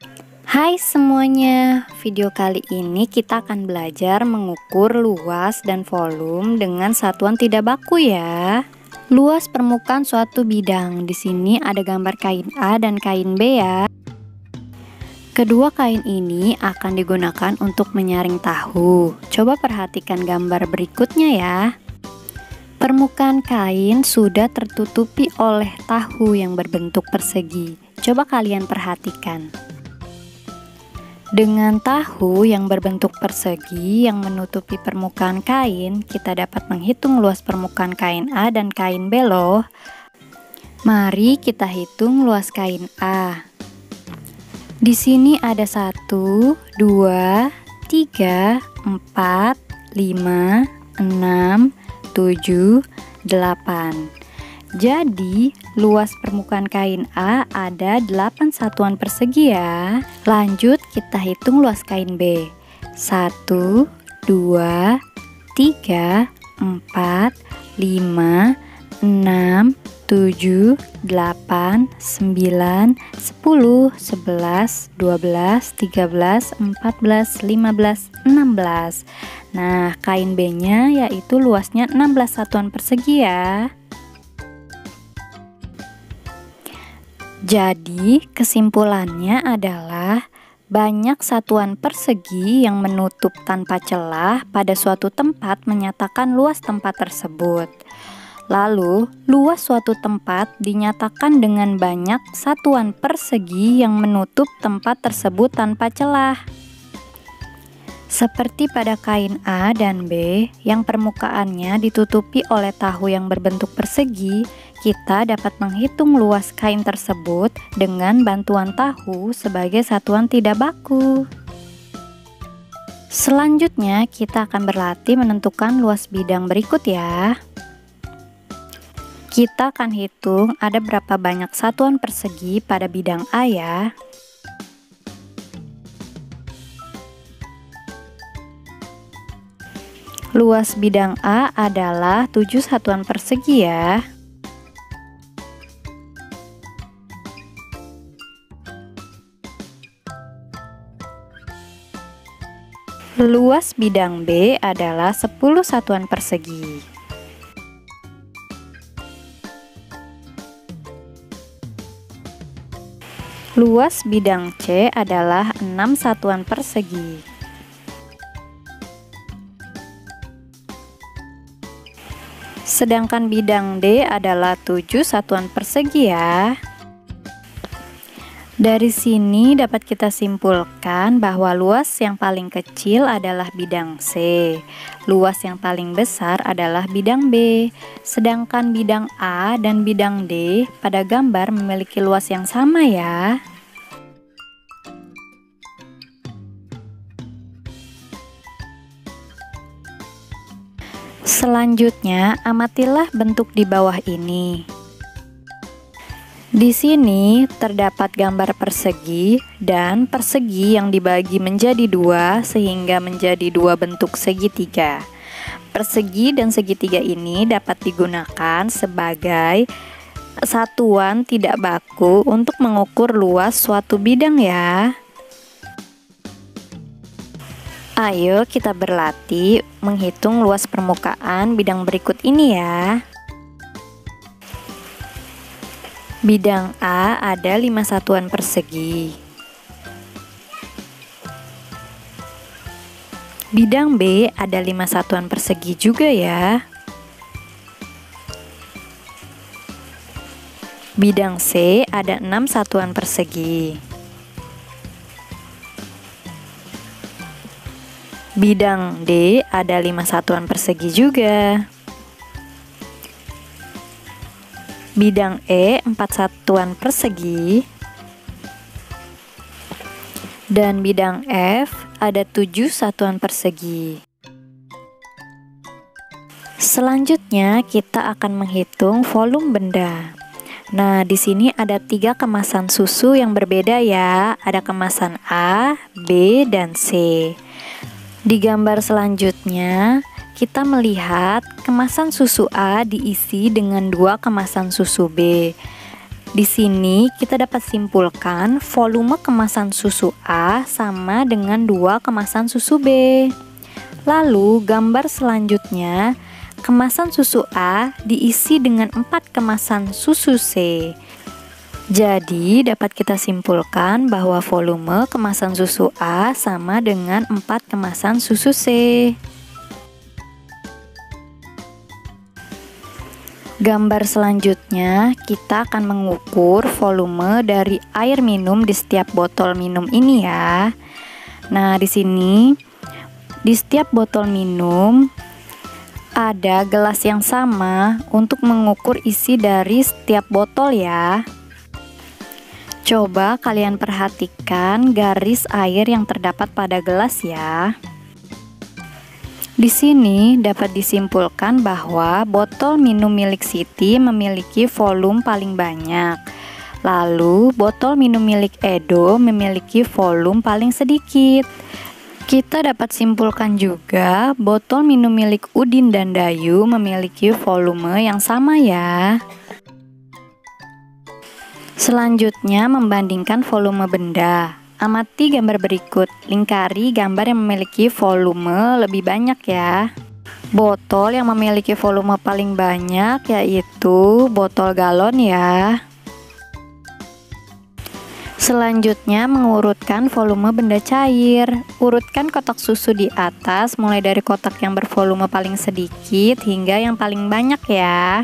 Hai semuanya, video kali ini kita akan belajar mengukur luas dan volume dengan satuan tidak baku ya. Luas permukaan suatu bidang. Di sini ada gambar kain A dan kain B ya. Kedua kain ini akan digunakan untuk menyaring tahu. Coba perhatikan gambar berikutnya ya. Permukaan kain sudah tertutupi oleh tahu yang berbentuk persegi. Coba kalian perhatikan. Dengan tahu yang berbentuk persegi yang menutupi permukaan kain, kita dapat menghitung luas permukaan kain A dan kain B loh. Mari kita hitung luas kain A. Di sini ada 1, 2, 3, 4, 5, 6, 7, 8. Jadi, luas permukaan kain A ada 8 satuan persegi ya. Lanjut kita hitung luas kain B. 1, 2, 3, 4, 5, 6, 7, 8, 9, 10, 11, 12, 13, 14, 15, 16. Nah, kain B-nya yaitu luasnya 16 satuan persegi ya. Jadi, kesimpulannya adalah banyak satuan persegi yang menutup tanpa celah pada suatu tempat menyatakan luas tempat tersebut. Lalu, luas suatu tempat dinyatakan dengan banyak satuan persegi yang menutup tempat tersebut tanpa celah. Seperti pada kain A dan B yang permukaannya ditutupi oleh tahu yang berbentuk persegi, kita dapat menghitung luas kain tersebut dengan bantuan tahu sebagai satuan tidak baku. Selanjutnya, kita akan berlatih menentukan luas bidang berikut ya. Kita akan hitung ada berapa banyak satuan persegi pada bidang A ya. Luas bidang A adalah 7 satuan persegi ya. Luas bidang B adalah 10 satuan persegi. Luas bidang C adalah 6 satuan persegi. Sedangkan bidang D adalah 7 satuan persegi ya. Dari sini dapat kita simpulkan bahwa luas yang paling kecil adalah bidang C. Luas yang paling besar adalah bidang B. Sedangkan bidang A dan bidang D pada gambar memiliki luas yang sama ya. Selanjutnya, amatilah bentuk di bawah ini. Di sini terdapat gambar persegi dan persegi yang dibagi menjadi dua sehingga menjadi dua bentuk segitiga. Persegi dan segitiga ini dapat digunakan sebagai satuan tidak baku untuk mengukur luas suatu bidang ya. Ayo kita berlatih menghitung luas permukaan bidang berikut ini ya. Bidang A ada 5 satuan persegi. Bidang B ada 5 satuan persegi juga ya. Bidang C ada 6 satuan persegi. Bidang D ada 5 satuan persegi juga. Bidang E 4 satuan persegi. Dan bidang F ada 7 satuan persegi. Selanjutnya kita akan menghitung volume benda. Nah, di sini ada 3 kemasan susu yang berbeda ya. Ada kemasan A, B, dan C. Di gambar selanjutnya, kita melihat kemasan susu A diisi dengan 2 kemasan susu B. Di sini kita dapat simpulkan volume kemasan susu A sama dengan 2 kemasan susu B. Lalu gambar selanjutnya, kemasan susu A diisi dengan 4 kemasan susu C. Jadi dapat kita simpulkan bahwa volume kemasan susu A sama dengan 4 kemasan susu C. Gambar selanjutnya, kita akan mengukur volume dari air minum di setiap botol minum ini ya. Nah, di sini di setiap botol minum ada gelas yang sama untuk mengukur isi dari setiap botol ya. Coba kalian perhatikan garis air yang terdapat pada gelas ya. Di sini dapat disimpulkan bahwa botol minum milik Siti memiliki volume paling banyak. Lalu botol minum milik Edo memiliki volume paling sedikit. Kita dapat simpulkan juga botol minum milik Udin dan Dayu memiliki volume yang sama ya. Selanjutnya membandingkan volume benda. Amati gambar berikut, lingkari gambar yang memiliki volume lebih banyak ya. Botol yang memiliki volume paling banyak yaitu botol galon ya. Selanjutnya mengurutkan volume benda cair. Urutkan kotak susu di atas mulai dari kotak yang bervolume paling sedikit hingga yang paling banyak ya.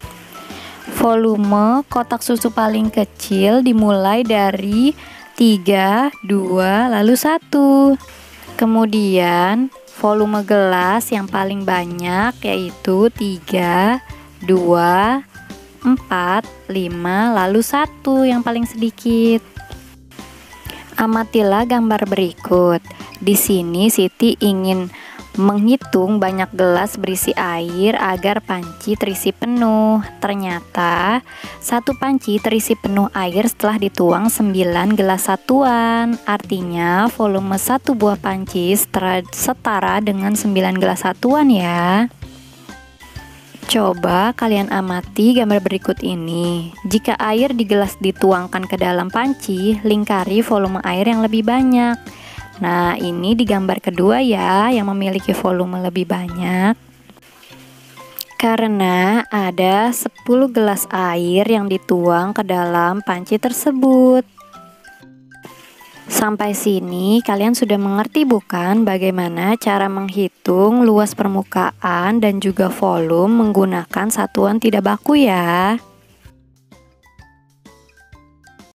Volume kotak susu paling kecil dimulai dari 3, 2, lalu 1. Kemudian volume gelas yang paling banyak yaitu 3, 2, 4, 5, lalu 1 yang paling sedikit. Amatilah gambar berikut. Di sini Siti ingin menghitung banyak gelas berisi air agar panci terisi penuh. Ternyata satu panci terisi penuh air setelah dituang 9 gelas satuan. Artinya volume satu buah panci setara dengan 9 gelas satuan ya. Coba kalian amati gambar berikut ini. Jika air di gelas dituangkan ke dalam panci, lingkari volume air yang lebih banyak. Nah, ini di gambar kedua ya, yang memiliki volume lebih banyak. Karena ada 10 gelas air yang dituang ke dalam panci tersebut. Sampai sini kalian sudah mengerti bukan bagaimana cara menghitung luas permukaan dan juga volume menggunakan satuan tidak baku ya?